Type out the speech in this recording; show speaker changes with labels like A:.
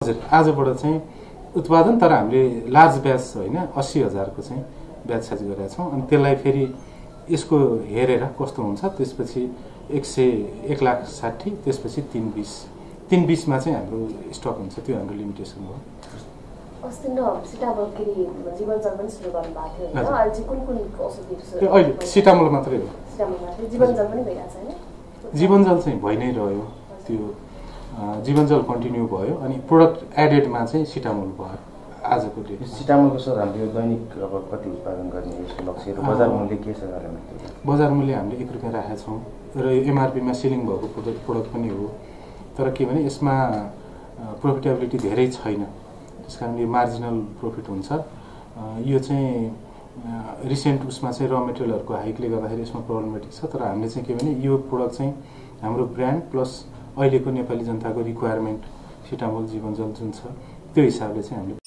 A: आजबाट चाहिँ उत्पादन तर हामीले लार्ज ब्याच होइन 80,000 को चाहिँ ब्याच साइज गरेका छौँ अनि त्यसलाई फेरि यसको हेरेर कस्तो हुन्छ त्यसपछि 1,60,000 त्यसपछि 320 मा चाहिँ हाम्रो स्टक हुन्छ त्यो हाम्रो लिमिटेसन हो।
B: अस्ति न सिटामोलखेरि जीवनजल पनि सुरु गर्नु भएको थियो हैन अहिले चाहिँ कुन औषधिहरु सुरु
A: अहिले सिटामोल मात्रै हो
B: सिटामोल मात्रै जीवनजल पनि भइराछ हैन
A: जीवनजल चाहिँ भइ नै रह्यो त्यो जीवनजल कन्टिन्यू भयो अनि प्रोडक्ट एडेडमा चाहिँ सिटामोल भयो आजको डेट
C: सिटामोलको सर हामीले दैनिक अब कति उत्पादन गर्ने यसको लक्ष्य र बजार मूल्य के छ होला
A: बजार मूल्य हामीले 1 रुपैयाँ राखेका छौँ र एमआरपी मा सेलिङ भएको प्रोडक्ट पनि हो तर के भने यसमा प्रफिटेबिलिटी धेरै छैन त्यसकारणले मार्जिनल प्रफिट हुन्छ यो चाहिँ रिसेन्ट उसमा चाहिँ र मेटेरियलहरुको हाइकले गर्दाखेरि यसमा प्रब्लमेटिक छ तर हामीले चाहिँ के भने यो प्रोडक्ट चाहिँ हाम्रो ब्रान्ड प्लस अहिलेको नेपाली जनताको रिक्वायरमेन्ट सिटामोल जीवनजल जुन छ त्यो हिसाबले चाहिँ हामीले